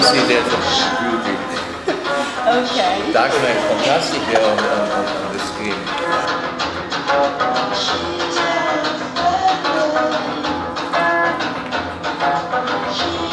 see there's a beauty. Okay. Dark Knight, fantastic here on the screen. She